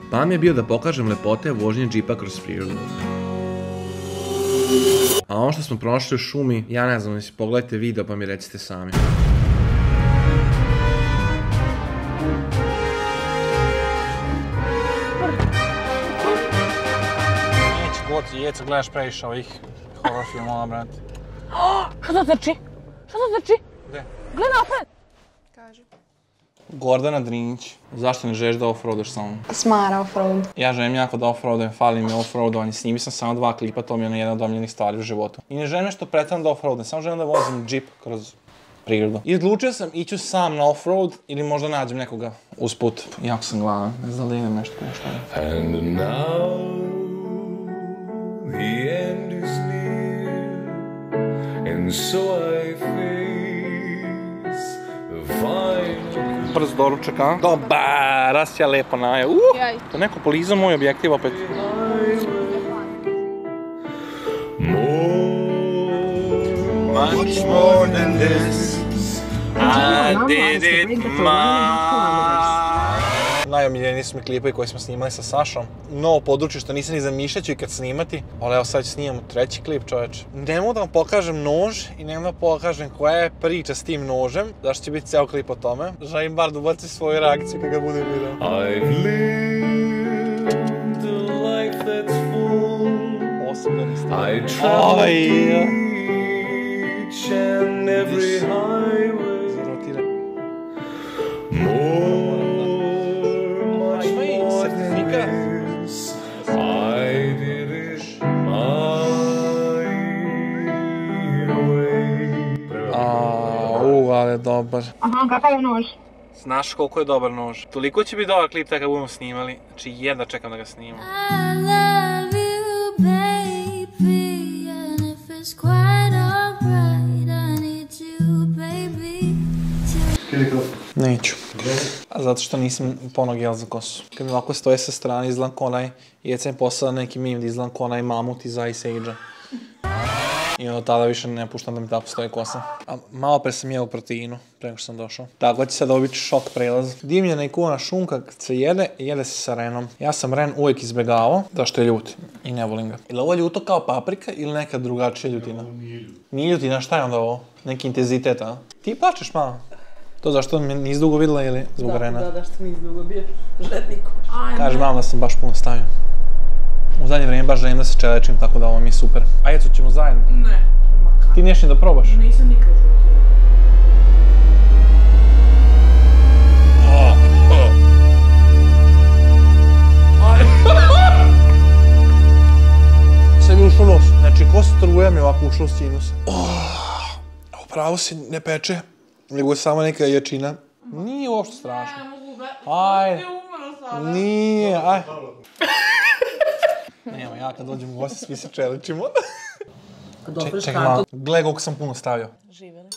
Plan mi je bio da pokažem lepote vožnje džipa kroz prirodu. A ono što smo pronašli u šumi, ja ne znam, pogledajte video pa mi recite sami. Neće goci, jeca, gledaš previše ovih horror filmova, brate. Šta to trči? Šta to trči? Gde? Gledaj napred! Kaži. Gordana Drinjić, zašto ne želiš da offroadaš sa mnom? Smara offroad. Ja želim jako da offroadujem, fali mi offroadovanje, snimio sam samo 2 klipa, to mi je jedna od omiljenih stvari u životu. I ne želim nešto pretjerano da offroadujem, samo želim da vozim džip kroz prirodu. I odlučio sam ići sam na offroad ili možda nađem nekoga usput. Jako sam gladan, ne znam da idem nešto nešto. And now the end is near, and so I face the final. Brz doručak, a? Dobar, rasja lepo naje. To neko polizao moj objektiv opet. Much more than this, I did it Najomiljeniji su mi klipovi koji smo snimali sa Sašom. Novo područje što nisam ni zamišljao ću ikad snimati, ali evo sad snimamo 3. klip, čoveče. Ne mogu da vam pokažem nož i ne mogu da pokažem koja je priča s tim nožem, zašto će biti ceo klip o tome. Želim bar da ubacim svoju reakciju kada budem video. I've lived a life that's full. Osobno ste. I traveled each and every highway. Much more than this, I did it my way. Ali je dobar. Aha, kakav je nož? Znaš koliko je dobar nož. Toliko će biti dobar klip kada budemo snimali. Znači jedva čekam da ga snimam. I love you, baby, and if it's quite alright, I need you, baby. Neću. A zato što nisam ponog gel za kosu. Kad mi ovako stoje sa strane, izgledam ko onaj, Jeca mi poslala neki meme da izgledam ko onaj mamut iz Ice Age-a. I od tada više ne puštam da mi tako stoje kosa. A malo pre sam jeo proteinu, pre nego što sam došao. Tako će sad dobiti šok prelaz. Dimljena i kuvana šunka kad se jede se sa Renom. Ja sam Ren uvijek izbjegavao, zašto je ljut i ne volim ga. Ili ovo ljuto kao paprika ili neka drugačija ljutina? Nije ljutina, šta je onda ovo? Neki intenzitet, a? Ti plačeš malo? To zašto me nisi dugo vidjela ili zbog Rena? Da, što nisi dugo bio žedniku. Kaži mam da sam baš puno stavio. U zadnje vrijeme baš želim da se čelečim, tako da ovo mi je super. A Jeco, ćemo zajedno? Ne. Ti niješ ni da probaš? Nisam nikad žutila. Sve mi ušlo nos. Znači, ko struje mi ovako ušlo u sinuse. Pravo se ne peče, nego je samo neka jačina. Nije uopšte strašno. Ajde. Nije, aj. Nema, ja kad dođem u gosti, svi se čeličimo. Čekaj malo, gledaj koliko sam puno stavio. Živjeli.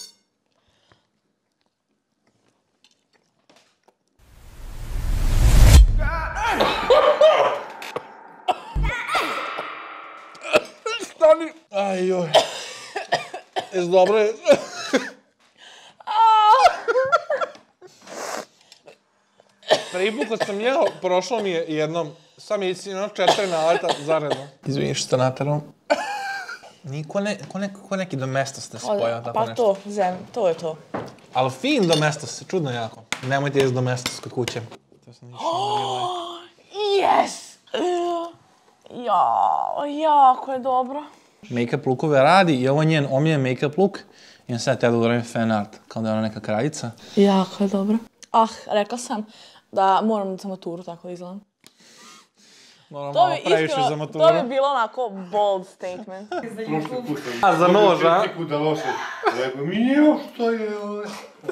Stani! Aj joj. Jesi dobro je? Prvi put kad sam jeo, prošlo mi je jednom. Sam je istina 4 naleta zaredno. Izvini što ste naterom. Nije ko neki domestos da se pojava tako nešto. Pa to je to. Ali fin domestos, čudno jako. Nemojte jesti domestos kod kuće. Yes! Jako je dobro. Make-up lookove radi i ovo je njen omiljen make-up look. I on sad teda uradim fan art, kao da je ona neka kraljica. Jako je dobro. Rekla sam da moram za maturu tako da izgledam. Moram malo previše za maturu. To bi bilo onako bold statement. A za nož, a? Da loše. Rekao mi je što je ovo.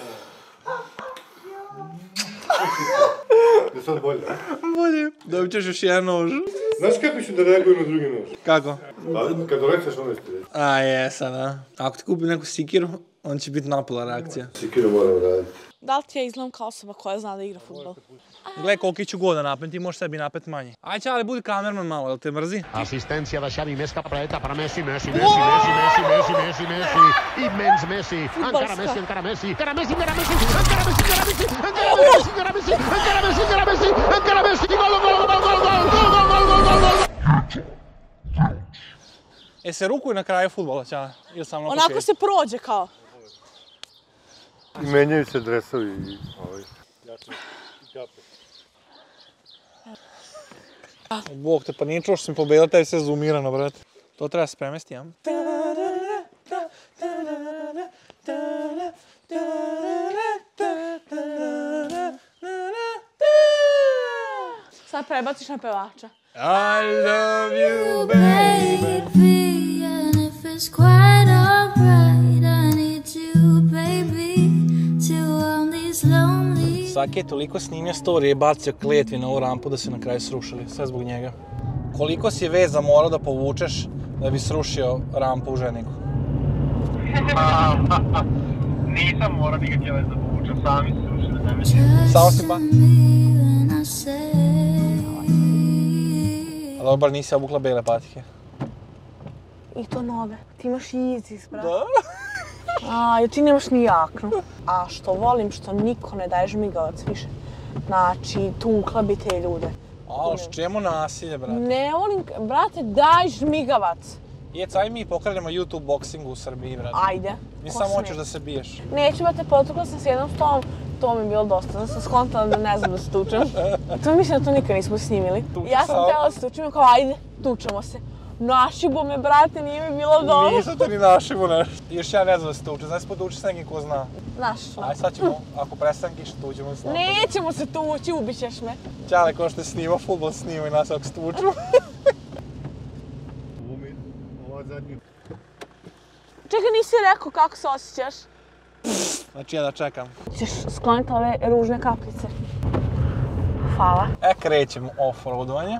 Je sad bolje? Bolje. Dobit ćeš još jedan nož. Znaš kako ću da reagujem na drugi nož? Kako? Kad doleceš, onda ćete reći. A jesam, a. Ako ti kupim neku sikiru, on će biti napola reakcija. Sikiru moram raditi. Da li ti ja izgledam kao osoba koja zna da igra fudbal? Gledaj koliki ću god da napet, ti možeš sebi napet manje. Aj Čale, budi kamerman malo, jel te mrzi? Asistencia da Xavi, més cap dreta per Messi, Messi, Messi, Messi, Messi, Messi, Messi, Messi, immens Messi, encara Messi, encara Messi, encara Messi, encara Messi, encara Messi, encara Messi, encara Messi, encara Messi, encara Messi, encara Messi, encara Messi, gol, gol, gol, gol, Se rukuju na kraju fudbala, Ćale? Ili samo na Onako početku? se prođe kao. I menjaju se dresovi i jače i kape. Bog te, pa nije čuo što sam pobedila, tebi sve zoomirano, brate. To treba se premesti, ja? Sad prebaciš na pevača. I love you, baby, and if it's quite alright, I need you, baby, to all these lonely. Saki je toliko snimio storije i bacio kletvi na ovu rampu da se na kraju srušili, sve zbog njega. Koliko si veza morao da povučeš da bi srušio rampu u Ženiku? Nisam morao nikakve veze da povučem, sami se srušili, ne Samo si pa? A dobro, nisi obukla bele patike. I to nove. Ti imaš Yeezys, brate. Da? Ti nemaš ni jaknu. A što volim, što niko ne daje žmigavac više. Znači, tukla bi te ljude. A, s čemu nasilje, brate? Ne volim, brate, daj žmigavac. Jec, aj mi pokrenemo YouTube boxingu u Srbiji, brate. Ajde. Mi samo hoćeš da se biješ. Neću, brate, potukla sam s jednom stolom. To mi je bilo dosta, da sam skontala da ne znam da se tučem. To mislim da to nikad nismo snimili. Ja sam htjela da se tučem, kao ajde, tučemo se. Našibo me, brate, nije mi bilo dobro. Nisam te ni našibo nešto. Još ja ne znam da se tučem, znaš se potuči s nekim ko zna. Znaš. Aj sad ćemo, ako prestane kiša, tuđemo se. Nećemo se tući, ubit ćeš me. Ćale, ko što je snimao fudbal, snima i nas ako se tuču. Ova zadnja. Čekaj, nisi rekao kako se osjećaš. Znači ja da čekam. Ćeš skloniti ove ružne kapljice. Hvala. Krećemo off-roadovanje.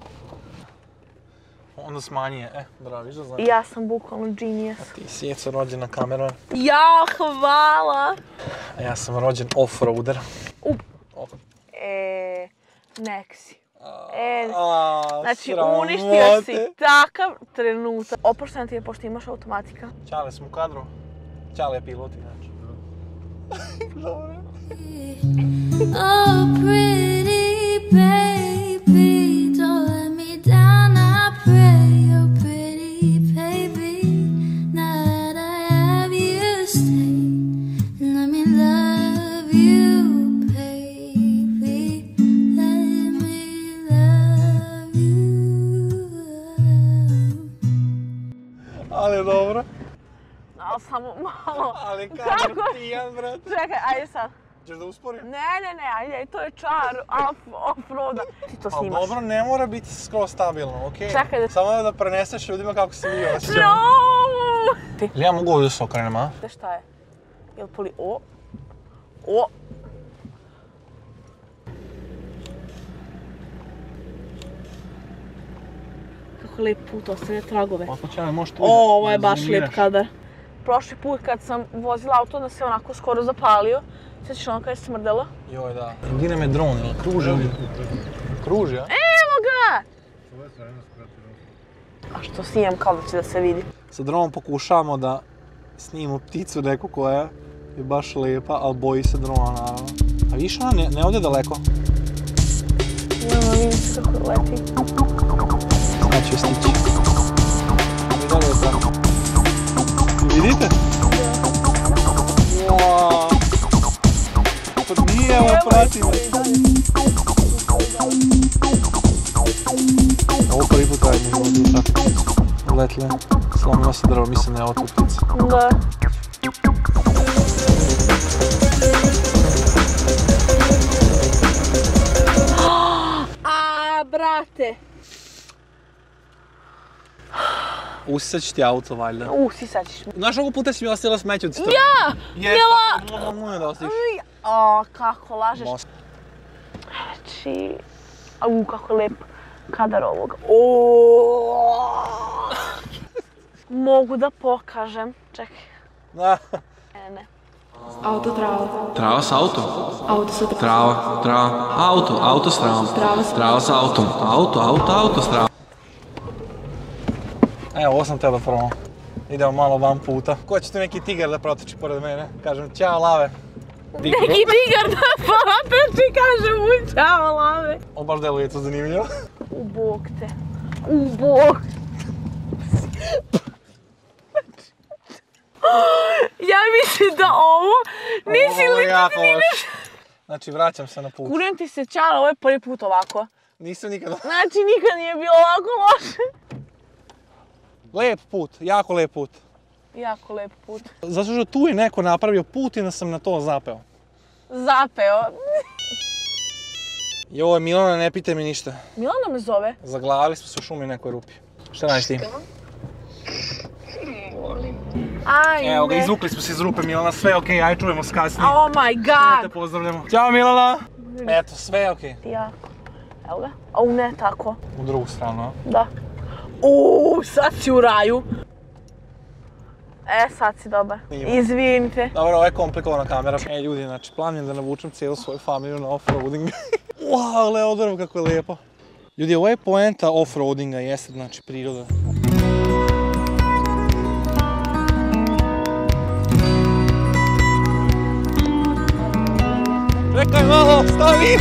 Onda smanjije, bravo, viš da znam. Ja sam bukvalno genius. Ti si Jeco rođen na kameru. Ja, hvala! A ja sam rođen off-roader. Nek si. Znači, uništio si takav trenutak. Oprošten ti je pošto imaš automatika. Ćale smo u kadru. Ćale je pilot inače. Dobro. Oh, pretty baby, don't let me down, I pray. Oh, pretty baby, now that I have you, stay. Let me love you, baby. Let me love you. Ali dobro. Ali samo malo. Ali kako tijan, brate. Čekaj, ajde sad. Češ da usporim? Ne, ajde, to je čar off-roada. Ti to Ali snimaš. dobro, ne mora biti skroz stabilno, okej? Čekaj da... Samo da preneseš ljudima kako se mi osjećamo. No! Ili ja mogu ovdje da se okrenem, a? Šta je? Jel poli... O! Kako lijep put, ostavlja tragove. Ovo je baš lijep kadar. Prošli put kad sam vozila auto, onda se onako skoro zapalio. Sjećaš ono kada je smrdelo? Joj, da. Gdje nam je dron, ili kruži ovdje? Kruži, a? Evo ga! A što snimam kao da će da se vidi? Sa dronom pokušavamo da snimimo pticu neku koja je baš lijepa, ali boji se drona, naravno. A vidiš ona ne ode daleko? Ujemo, vidim kako leti. Sad ću je stići. I dalje je tako. Vidite? Wow. To nije ovo pratimo. Ovo prvi put radimo ovdje u takvu pticu. Letile. Slomila se drvo, mislim da je ovo tu ptica. Da. A, brate. Usisat će ti auto, valjda. Usisat ćeš mi. Znaš, ovog puta si mi ostavila smeće od strane. Ja! Jela! Moja da ostaviš. O, kako lažeš. Znači... kako je lep kadar ovoga. Mogu da pokažem. Čekaj. Ne. Auto, trava. Trava s autom. Auto sa Trava, auto s travom. Trava s autom. Auto s travom. Evo, ovo sam teo da probam. Idemo malo van puta. Ko će tu neki tigar da proteči pored mene? Kažem, ćao lave. Neki tigar da proteči, kažem mu ćao lave. Ovo baš deluje to zanimljivo. U bok te. U bok. Ja mislim da ovo nisi Ovo je li jako ti vidiš. loše. Znači, vraćam se na put. Kunem ti se Čale, ovo je prvi put ovako. Nisam nikada... Znači, nikad nije bilo ovako loše. Lep put, jako lep put. Jako lep put. Zato što tu je neko napravio put i da sam na to zapeo. Zapeo. Joj, Milana, ne pitaj mi ništa. Milana me zove. Zaglavili smo se u šumi nekoj rupi. Šta radiš ti? Ajme. Evo ga, izvukli smo se iz rupe, Milana, sve okej, aj čujemo se kasnije. Oh my god. Te pozdravljamo. Ćao, Milana! Eto, sve je okej. Ja. Evo ga. Au, ne tako. U drugu stranu, a? Da. Sad si u raju. Sad si dobar. Izvinite. Dobro, ovo je komplikovana kamera. Ljudi, znači, plan je da navučem cijelu svoju familiju na off-roading. Wow, Leodorov, kako je lijepo. Ljudi, ovo je poenta off-roadinga, jeste, znači, priroda. Čekaj malo, stavi!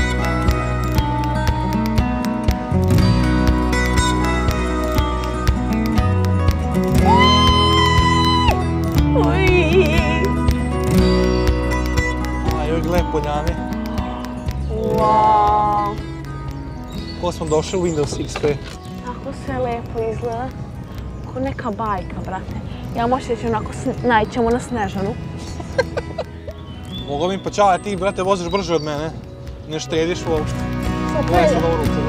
Ajoj, gle, poljane. Wow. Ko smo došli u Windows XP. Tako sve lepo izgleda. Ko neka bajka, brate. Ja možda ću onako naićemo na Snežanu. Mogu mi pa čao, a ti, brate, voziš brže od mene. Ne štediš uopšte. Gledaj sad ovo ruke.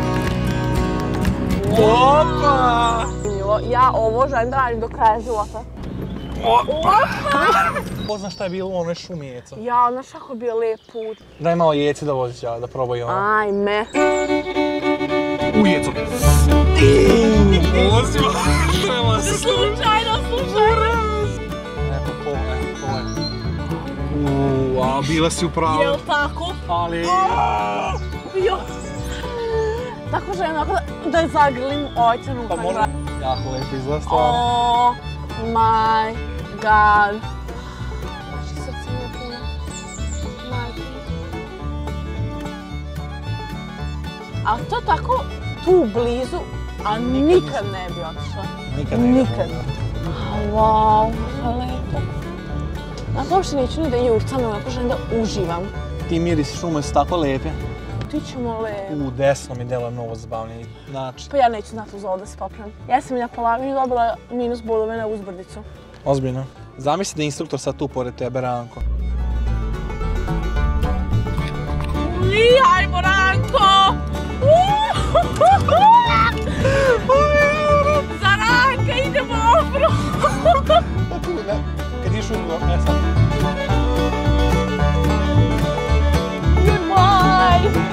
Opa! Ja ovo želim da radim do kraja života. Opa! Ko zna šta je bilo u onoj šumi jeca? Ja, znaš kako je bio lijep put. Daj malo jeci da voziš ja, da probaj ono. Ajme. U jeco. Vozimo. Treba se Slučajno. Evo, pogledaj. A bila si u pravu. Jel' tako? Ali... Jo. Tako želim onako da zagrlim ojcenu. Pa možda... Jako lepo izgleda stvarno. Oh my god. Naše srce mi je puno. Majke. Ali to tako tu blizu, a nikad ne bi otišla. Nikad ne bi. Wow, lepo. Znate, uopšte neću ni da jurcam, onako želim da uživam. Ti mirisi šume su tako lepe. Ti ćemo lepo. U desno mi deluje mnogo zabavniji način. Pa ja neću znati uz ovo da se popravim. Ja sam i na Polavinju dobila minus bodove na uzbrdicu. Ozbiljno. Zamisli da je instruktor sad tu pored tebe, Ranko. Hajmo, Ranko! Za Ranka idemo off-road! Kad iš uglo, sad. Goodbye!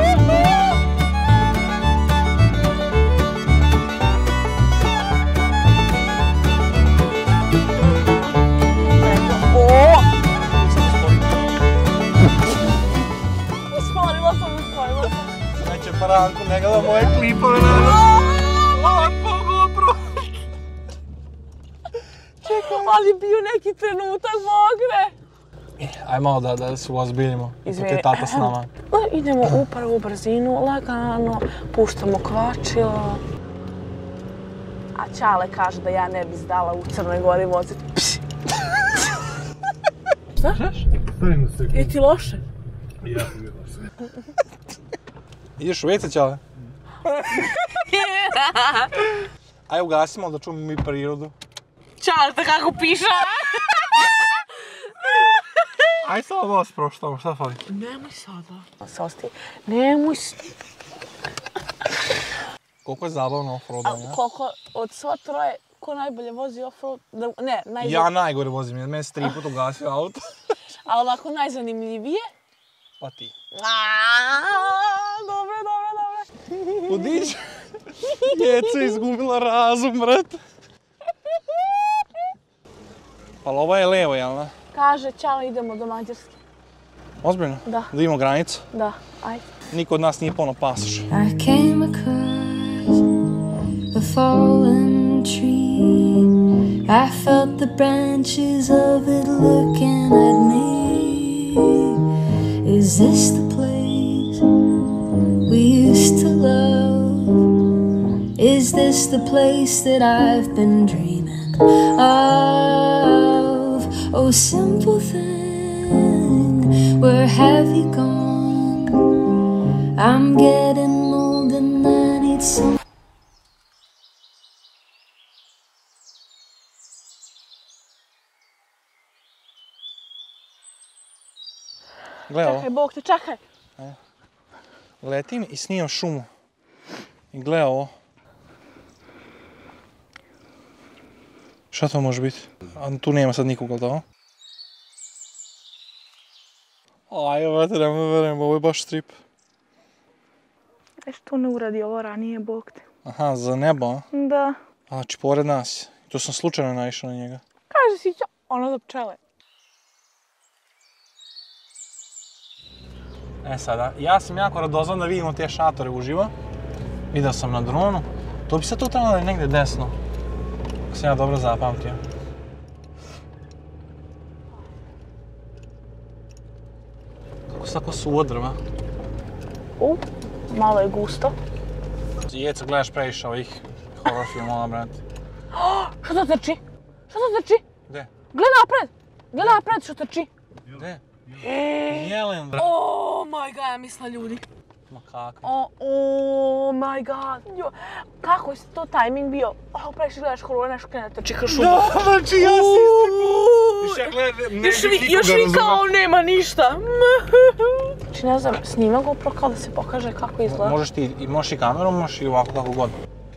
Usporila sam. Neće pa Ranko, ne gleda moje klipove, naravno. Lepo, GoPro! Ali bio neki trenutak mogre. Aj malo da se uozbiljimo, dok je tata s nama. Idemo upravo u brzinu, lagano, puštamo kvačilo. A Čale kaže da ja ne bi zdala u Crnoj Gori voziti. Šta? Je ti loše? Jako mi je loše. Ideš u WC, Čale? Aj ugasimo da čujemo mi prirodu. Čale, te kako piša? Aj samo malo sproštamo, šta fali? Nemoj sada. Sosti, nemoj... Koliko je zabavno off-roadanje? Koliko od sva troje, ko najbolje vozi off-road? Ne, najbolje... Ja najgore vozim, jer meni se 3 puta ugasio auto. A onako najzanimljivije? Pa ti. Dobre. Odić, Jeca izgubila razum, brate. Pa ovo je levo, jel da? Kaže, Čale, idemo do Mađarske. Ozbiljno? Da. Da imamo granicu? Da, ajde. Niko od nas nije pono pasoš. I came across a fallen tree. I felt the branches of it looking at me. Is this the place we used to love? Is this the place that I've been dreaming of? Oh, simple thing, where have you gone? I'm getting old and I need some. Gle ovo. Čekaj, Bog te, čekaj. Letim i snimam šumu. I gle ovo. Šta to može biti? A tu nema sad nikoga, ali da? Aj, ovo te nema verujem, ovo je baš strip. Što ne uradi ovo ranije, Bog te. Aha, za nebo, a? Da. Znači, pored nas. To sam slučajno naišao na njega. Kaže si ono za pčele. E sada, ja sam jako radozvan da vidimo te šatore uživo. Video sam na dronu. To bi se tu trebalo da je negdje desno. Ako sam ja dobro zapamtio. Kako se tako suodrva? Malo je gusto. Jeco, gledaš previše ovih horror filmova, brate. Što to trči? Što to trči? Gde? Gle napred! Gle napred što trči. Gde? Jelen, brate. Oh my god, ja mislila ljudi. Ma kako? Oh my god. Kako je to tajming bio? Previše gledaš horor, nešto krene trči kroz šumu. Da, znači ja si isto. Još vi kao nema ništa. Znači ne znam, snima GoPro kao da se pokaže kako izgleda. Možeš i kamerom, možeš i ovako kako god.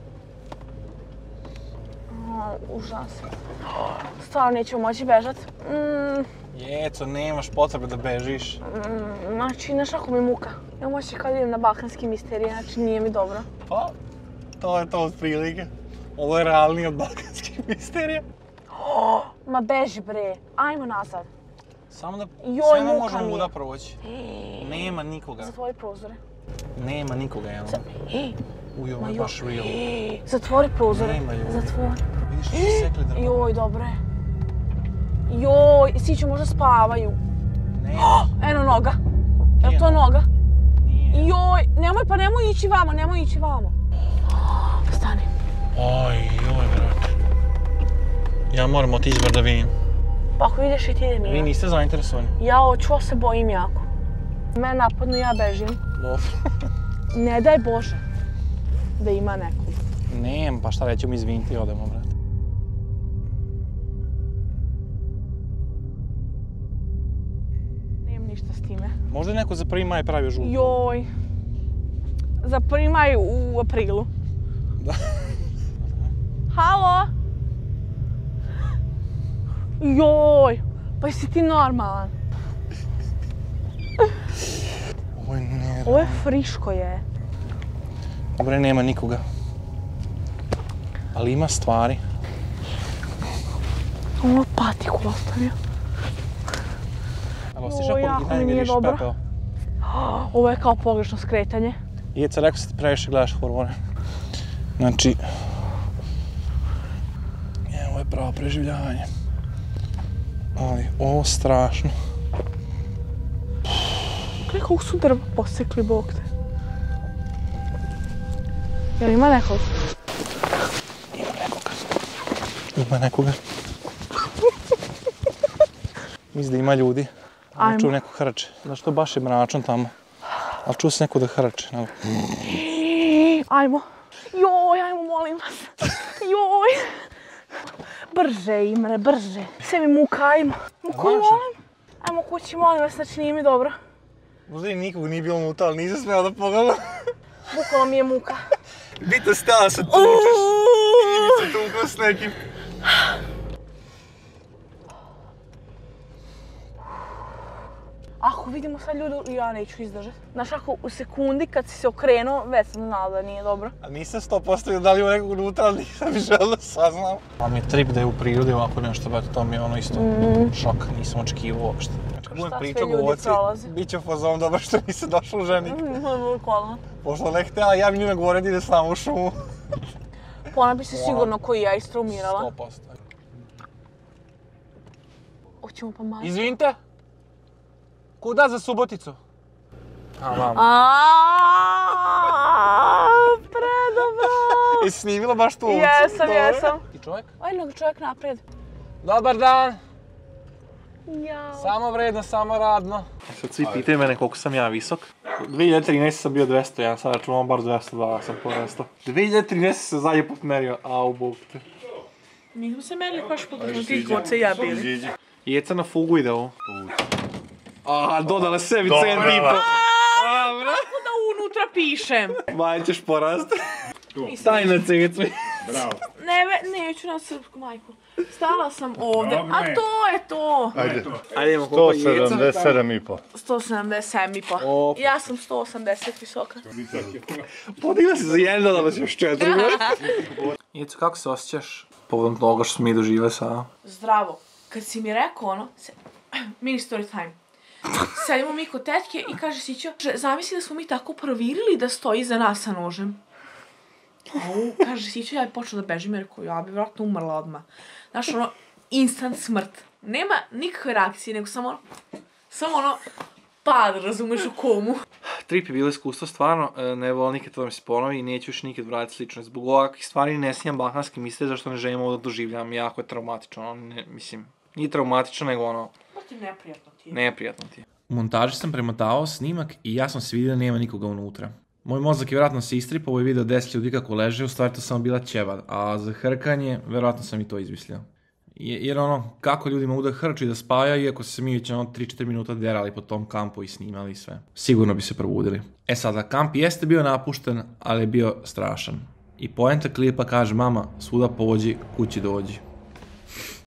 Užas. Stvarno nećemo moći bežat. Jeco, nemaš potrebe da bežiš. Znači, znaš kako mi je muka. Ja moći kad idem na balkanski misterije, znači nije mi dobro. Pa, to je to od prilike. Ovo je realnije od balkanskih misterija. Ma beži bre, ajmo nazad. Samo da Joj, sve muka možemo mi je. muda proći. Nema nikoga. Zatvori prozore. Nema nikoga, jel? Uj, ovo je baš real. Zatvori prozore. Nema ljudi. Zatvori. Vidiš što su sekli drvo? Joj, dobro je. Joj, siću možda spavaju. Nema. Eno noga. Je to noga? Nije. Joj, nemoj ići vamo, nemoj ići vamo. Stani. Joj, brate. Ja moram otići bar da vidim. Pa ako ideš i ti idem ja. Vi niste zainteresovani? Ja očuo se bojim jako. Mene napadnu, ja bežim. Dobro. Ne daj Bože da ima nekog. Nema, pa šta rećemo, izviniti i odemo, brate. Nemam ništa s time. Možda je neko za 1. maj pravio žutu. Joj. Za 1. maj u aprilu. Da. Halo? Joj, pa jesi ti normalan? Ovo je nerealno. Ovo je friško je. Dobre, nema nikoga. Ali ima stvari. Ovo patiku ostavio. Ali osjećaš Joj, ako jako ti mi nije vidiš dobro. pepeo. Ovo je kao pogrešno skretanje. Jeca, rekao sam ti previše gledaš horore. Znači... Ovo je pravo preživljavanje. Ali, ovo strašno. Kako su drva posekli, Bog te. Jel ima nekog? Ima nekoga. Mislim da ima ljudi. Ajmo. Čuo neko hrče. Znaš, to baš je mračno tamo. Ali čuo se neko da hrče. Ajmo. Joj, ajmo, molim vas. Joj. Brže, Imre, brže. Sve mi muka, ajmo. Muka, molim. Ajmo kući, molim vas, znači nije mi dobro. Možda i nikog nije bilo muta, ali nisam smjela da pogledam. Bukvalno mi je muka. Bito stala se tučeš. Ili mi se tukla s nekim. Ako vidimo sad ljudi, ja neću izdržati. Znaš, ako u sekundi kad si se okrenuo, već sam znala da nije dobro. A nisam 100% da li ima nekog unutra, ali nisam želeo da saznam. Pa mi je trip da je u prirodi ovako nešto, brate, to mi je ono isto šok, nisam očekivao uopšte. Budem pričao govoci, bit će fazom dobro što nisam došla u ženik. Bukvalno. Pošto ne htjela, ja bi njima govorio da ide s nama u šumu. Ona bi se sigurno koji ja istraumirala. 100%. Hoćemo pa malo. Izvinite? Kuda za Suboticu? Vam. Predobro! Jesi snimila baš tu ovcu? Jesam. I čovjek? Ajde, čovjek naprijed. Dobar dan! Samo vredno, samo radno. Sad svi pitaju mene koliko sam ja visok. 2013 sam bio 201, sad računam bar 202 sam porastao. 2013 sam zadnji put merio, au bog te. Mi smo se merili baš po ti koce ja bili. Jeca na fugu ide ovo. Dodala sebi cent i po. Kako da unutra pišem? Manje ćeš porast. Staj na cecu. Bravo. Neću na srpsku majku. Stala sam ovde, a to je to. Ajde, 177,5. 177,5. Ja sam 180 visoka. Podigla si za jedan, dodala si još 4. Jecu, kako se osjećaš povodom toga što smo mi doživali sada? Zdravo. Kad si mi rekao ono, mini story time. Sedimo mi kod tetke i kaže Sićo, zamisli da smo mi tako provirili da stoji iza nas sa nožem. Kaže Sićo, ja bi počela da bežim jer ja bi vjerojatno umrla odmah. Znaš, ono, instant smrt. Nema nikakve reakcije, nego samo ono, pad, razumeš, u komu. Trip je bilo iskustvo, stvarno, ne volim nikad to da mi se ponovi i neću još nikad vratiti slično. Zbog ovakvih stvari ne snijam balkanski misle, zašto ne želim ovo da doživljam, jako je traumatično, mislim, nije traumatično, nego ono... Neprijatno ti je. U montaži sam premotavao snimak i ja sam se vidio da nema nikoga unutra. Moj mozak je vjerojatno se istripao i vidio 10 ljudi kako leže, u stvari to samo bila ćeva, a za hrkanje, vjerojatno sam i to izmislio. Jer ono, kako ljudi mogu da hrču i da spavaju, iako se mi već 3-4 minuta derali po tom kampu i snimali sve. Sigurno bi se probudili. E sada, kamp jeste bio napušten, ali je bio strašan. I poenta klipa kaže, mama, svuda pođi, kući dođi.